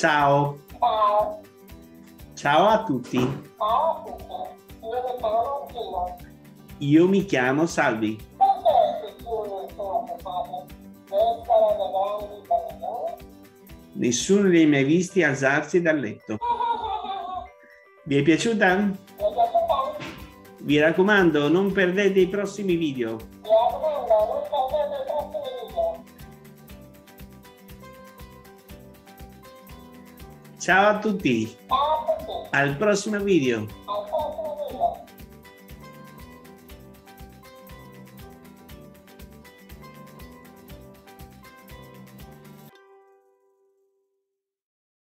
Ciao. Ciao. Ciao a tutti. Ciao a tutti. Io mi chiamo Gino. Io mi chiamo Salvi. Perché si chiude il tuo padre? Essere le grandi bambini? Nessuno li ha mai visti alzarsi dal letto. Vi è piaciuta? Mi è piaciuta? Vi raccomando, non perdete i prossimi video. Mi raccomando, non perdete i prossimi video. Ciao a tutti. Ciao a tutti. Al prossimo video. Al